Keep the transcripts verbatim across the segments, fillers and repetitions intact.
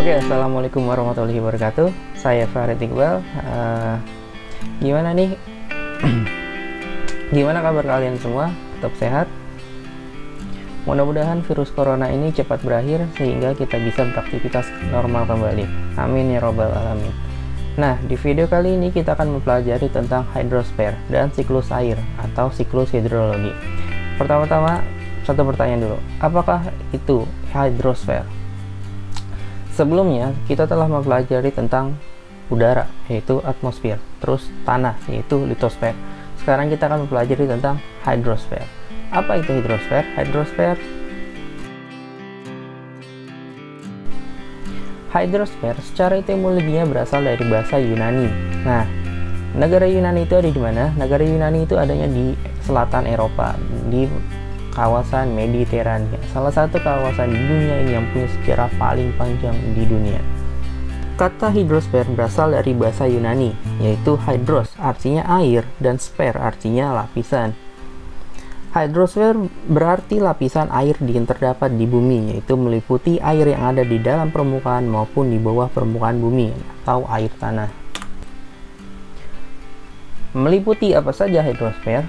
Oke, assalamualaikum warahmatullahi wabarakatuh. Saya Farid Iqbal. Uh, gimana nih? Gimana kabar kalian semua? Tetap sehat? Mudah-mudahan virus corona ini cepat berakhir sehingga kita bisa beraktivitas normal kembali. Amin ya robbal alamin. Nah, di video kali ini kita akan mempelajari tentang hydrosphere dan siklus air atau siklus hidrologi. Pertama-tama, satu pertanyaan dulu. Apakah itu hydrosphere? Sebelumnya, kita telah mempelajari tentang udara, yaitu atmosfer, terus tanah, yaitu litosfer. Sekarang kita akan mempelajari tentang hydrosphere. Apa itu hydrosphere? Hydrosphere Hydrosphere secara etimologinya berasal dari bahasa Yunani. Nah, negara Yunani itu ada di mana? Negara Yunani itu adanya di selatan Eropa, di kawasan Mediterania, salah satu kawasan di dunia ini yang punya sejarah paling panjang di dunia. Kata hydrosphere berasal dari bahasa Yunani, yaitu hydros artinya air dan sphere artinya lapisan. Hydrosphere berarti lapisan air yang terdapat di bumi, yaitu meliputi air yang ada di dalam permukaan maupun di bawah permukaan bumi atau air tanah. Meliputi apa saja hydrosphere?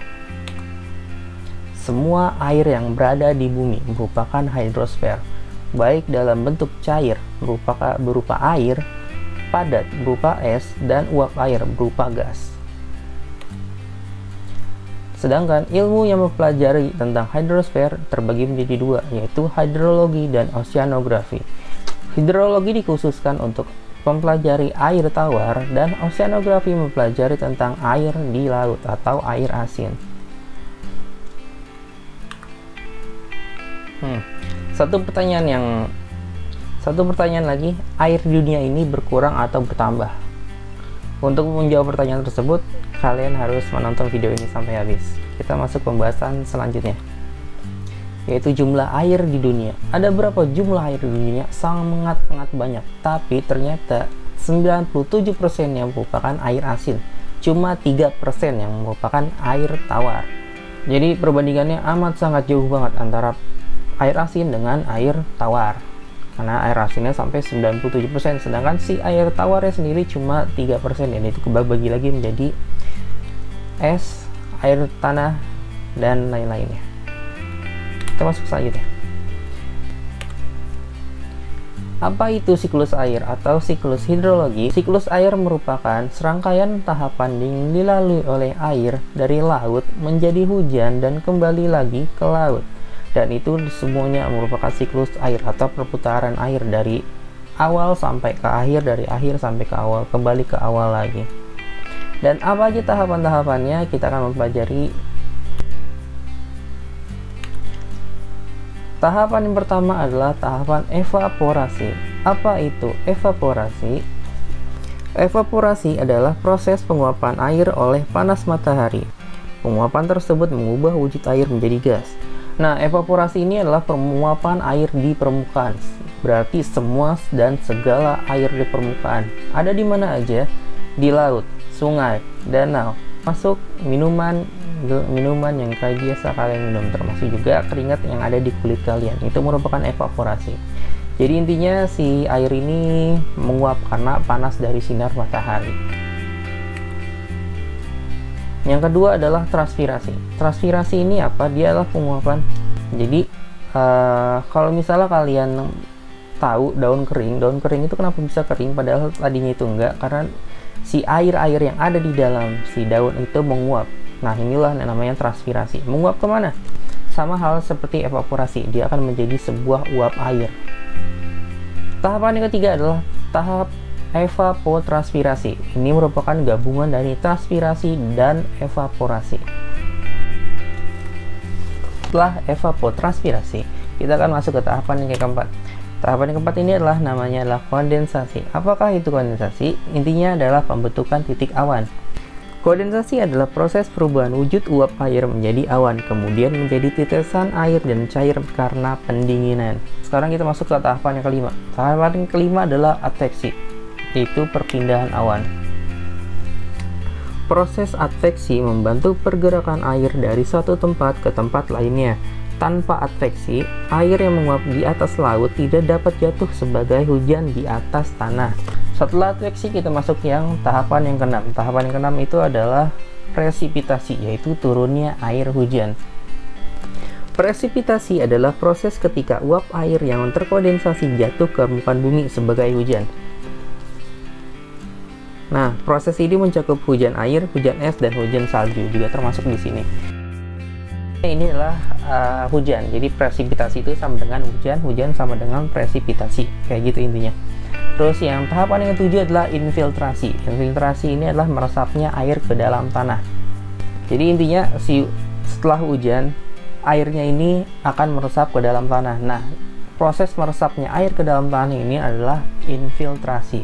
Semua air yang berada di bumi merupakan hydrosphere, baik dalam bentuk cair berupa, berupa air, padat berupa es, dan uap air berupa gas. Sedangkan ilmu yang mempelajari tentang hydrosphere terbagi menjadi dua, yaitu hidrologi dan oceanografi. Hidrologi dikhususkan untuk mempelajari air tawar, dan oceanografi mempelajari tentang air di laut atau air asin. Hmm. Satu pertanyaan yang satu pertanyaan lagi, air di dunia ini berkurang atau bertambah? Untuk menjawab pertanyaan tersebut, kalian harus menonton video ini sampai habis. Kita masuk pembahasan selanjutnya, yaitu jumlah air di dunia. Ada berapa jumlah air di dunia? Sangat-sangat banyak, tapi ternyata sembilan puluh tujuh persen yang merupakan air asin, cuma tiga persen yang merupakan air tawar. Jadi perbandingannya amat sangat jauh banget antara air asin dengan air tawar, karena air asinnya sampai sembilan puluh tujuh persen, sedangkan si air tawarnya sendiri cuma tiga persen, dan itu kebagi lagi menjadi es, air tanah, dan lain-lainnya. Kita masuk selanjutnya. Apa itu siklus air atau siklus hidrologi? Siklus air merupakan serangkaian tahapan yang dilalui oleh air dari laut menjadi hujan dan kembali lagi ke laut. Dan itu semuanya merupakan siklus air atau perputaran air dari awal sampai ke akhir, dari akhir sampai ke awal, kembali ke awal lagi. Dan apa aja tahapan-tahapannya kita akan mempelajari. Tahapan yang pertama adalah tahapan evaporasi. Apa itu evaporasi? Evaporasi adalah proses penguapan air oleh panas matahari. Penguapan tersebut mengubah wujud air menjadi gas. Nah, evaporasi ini adalah penguapan air di permukaan. Berarti semua dan segala air di permukaan. Ada di mana aja? Di laut, sungai, danau. Masuk minuman minuman yang kayak biasa kalian minum, termasuk juga keringat yang ada di kulit kalian. Itu merupakan evaporasi. Jadi intinya si air ini menguap karena panas dari sinar matahari. Yang kedua adalah transpirasi. Transpirasi ini apa? Dia adalah penguapan. Jadi uh, kalau misalnya kalian tahu daun kering, daun kering itu kenapa bisa kering padahal tadinya itu enggak? Karena si air-air yang ada di dalam si daun itu menguap. Nah, inilah yang namanya transpirasi. Menguap kemana? Sama hal seperti evaporasi, dia akan menjadi sebuah uap air. Tahapan yang ketiga adalah tahap evapotranspirasi. Ini merupakan gabungan dari transpirasi dan evaporasi. Setelah evapotranspirasi, kita akan masuk ke tahapan yang keempat. Tahapan yang keempat ini adalah namanya adalah kondensasi. Apakah itu kondensasi? Intinya adalah pembentukan titik awan. Kondensasi adalah proses perubahan wujud uap air menjadi awan, kemudian menjadi tetesan air dan cair karena pendinginan. Sekarang kita masuk ke tahapan yang kelima. Tahapan yang kelima adalah adveksi, yaitu perpindahan awan. Proses adveksi membantu pergerakan air dari satu tempat ke tempat lainnya. Tanpa adveksi, air yang menguap di atas laut tidak dapat jatuh sebagai hujan di atas tanah. Setelah adveksi kita masuk yang tahapan yang keenam. Tahapan yang keenam itu adalah presipitasi, yaitu turunnya air hujan. Presipitasi adalah proses ketika uap air yang terkondensasi jatuh ke permukaan bumi sebagai hujan. Nah, proses ini mencakup hujan air, hujan es, dan hujan salju juga termasuk di sini. Ini adalah uh, hujan, jadi presipitasi itu sama dengan hujan, hujan sama dengan presipitasi, kayak gitu intinya. Terus yang tahapan yang ketujuh adalah infiltrasi. Infiltrasi ini adalah meresapnya air ke dalam tanah. Jadi intinya si setelah hujan, airnya ini akan meresap ke dalam tanah. Nah, proses meresapnya air ke dalam tanah ini adalah infiltrasi.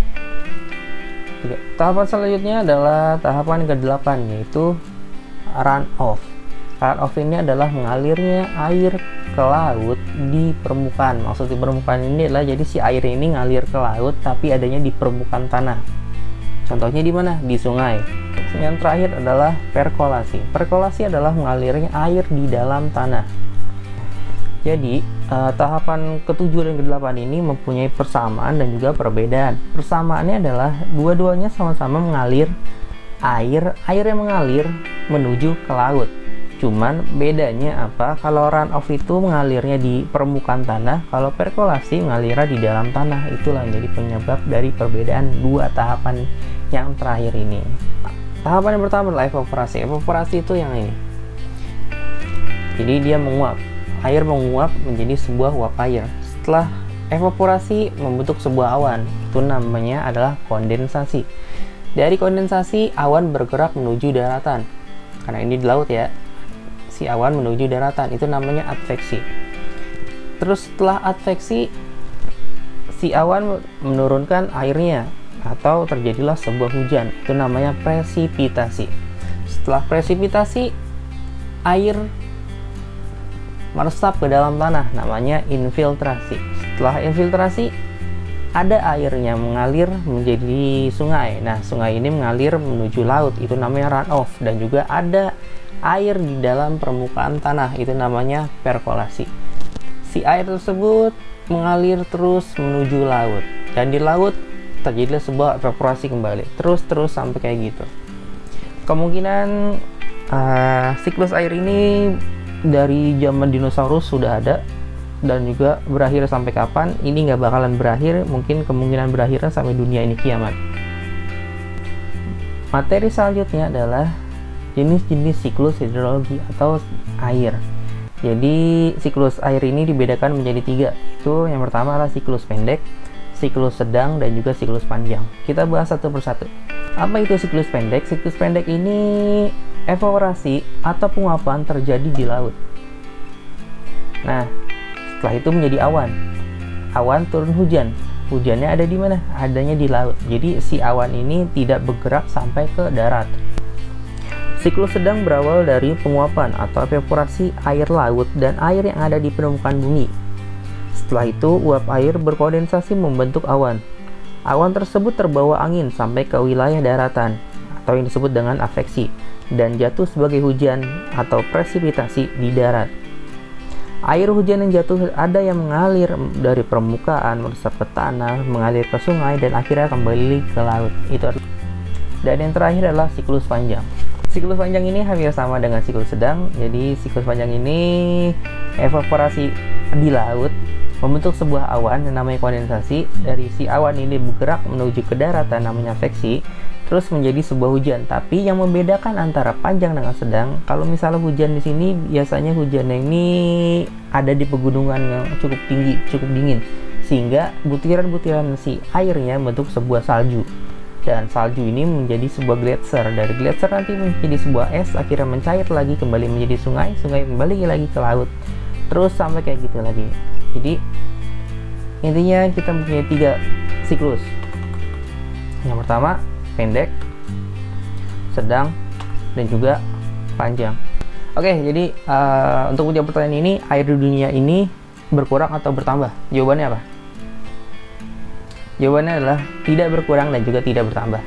Tahapan selanjutnya adalah tahapan kedelapan, yaitu runoff. Runoff ini adalah mengalirnya air ke laut di permukaan. Maksud di permukaan ini adalah jadi si air ini ngalir ke laut tapi adanya di permukaan tanah. Contohnya di mana? Di sungai. Yang terakhir adalah perkolasi. Perkolasi adalah mengalirnya air di dalam tanah. Jadi eh, tahapan ketujuh dan kedelapan ini mempunyai persamaan dan juga perbedaan. Persamaannya adalah dua-duanya sama-sama mengalir air, air yang mengalir menuju ke laut. Cuman bedanya apa? Kalau runoff itu mengalirnya di permukaan tanah, kalau perkolasi mengalirnya di dalam tanah. Itulah menjadi penyebab dari perbedaan dua tahapan yang terakhir ini. Tahapan yang pertama adalah evaporasi. Evaporasi itu yang ini. Jadi dia menguap. Air menguap menjadi sebuah uap air. Setelah evaporasi membentuk sebuah awan. Itu namanya adalah kondensasi. Dari kondensasi, awan bergerak menuju daratan. Karena ini di laut ya. Si awan menuju daratan, itu namanya adveksi. Terus setelah adveksi, si awan menurunkan airnya atau terjadilah sebuah hujan, itu namanya presipitasi. Setelah presipitasi, air meresap ke dalam tanah, namanya infiltrasi. Setelah infiltrasi, ada airnya mengalir menjadi sungai. Nah, sungai ini mengalir menuju laut, itu namanya runoff. Dan juga ada air di dalam permukaan tanah, itu namanya perkolasi. Si air tersebut mengalir terus menuju laut, dan di laut terjadilah sebuah evaporasi kembali, terus-terus sampai kayak gitu. Kemungkinan uh, siklus air ini dari zaman dinosaurus sudah ada, dan juga berakhir sampai kapan ini nggak bakalan berakhir. Mungkin kemungkinan berakhirnya sampai dunia ini kiamat. Materi selanjutnya adalah jenis-jenis siklus hidrologi atau air. Jadi siklus air ini dibedakan menjadi tiga. Itu yang pertama adalah siklus pendek, siklus sedang, dan juga siklus panjang. Kita bahas satu persatu. Apa itu siklus pendek? Siklus pendek ini evaporasi atau penguapan terjadi di laut. Nah, setelah itu menjadi awan. Awan turun hujan. Hujannya ada di mana? Adanya di laut. Jadi si awan ini tidak bergerak sampai ke darat. Siklus sedang berawal dari penguapan atau evaporasi air laut dan air yang ada di permukaan bumi. Setelah itu, uap air berkondensasi membentuk awan. Awan tersebut terbawa angin sampai ke wilayah daratan atau yang disebut dengan adveksi dan jatuh sebagai hujan atau presipitasi di darat. Air hujan yang jatuh ada yang mengalir dari permukaan, meresap ke tanah, mengalir ke sungai, dan akhirnya kembali ke laut. Itu adalah. Dan yang terakhir adalah siklus panjang. Siklus panjang ini hampir sama dengan siklus sedang. Jadi siklus panjang ini evaporasi di laut membentuk sebuah awan yang namanya kondensasi. Dari si awan ini bergerak menuju ke daratan namanya adveksi, terus menjadi sebuah hujan. Tapi yang membedakan antara panjang dengan sedang, kalau misalnya hujan di sini biasanya hujannya ini ada di pegunungan yang cukup tinggi, cukup dingin, sehingga butiran-butiran si airnya membentuk sebuah salju. Dan salju ini menjadi sebuah gletser. Dari gletser nanti menjadi sebuah es, akhirnya mencair lagi kembali menjadi sungai, sungai kembali lagi ke laut, terus sampai kayak gitu lagi. Jadi intinya kita mempunyai tiga siklus. Yang pertama pendek, sedang, dan juga panjang. Oke, jadi uh, untuk menjawab pertanyaan ini, air di dunia ini berkurang atau bertambah? Jawabannya apa? Jawabannya adalah tidak berkurang dan juga tidak bertambah.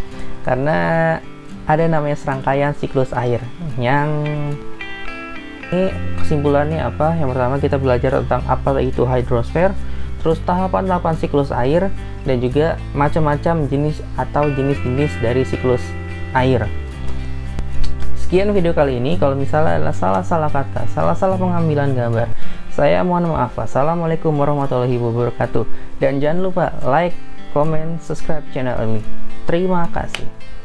Karena ada namanya serangkaian siklus air yang Ini kesimpulannya apa? Yang pertama kita belajar tentang apa itu hidrosfer, terus tahapan-tahapan siklus air, dan juga macam-macam jenis atau jenis-jenis dari siklus air. Sekian video kali ini. Kalau misalnya ada salah-salah kata, salah-salah pengambilan gambar, saya mohon maaf. Assalamualaikum warahmatullahi wabarakatuh. Dan jangan lupa like, comment, subscribe channel ini. Terima kasih.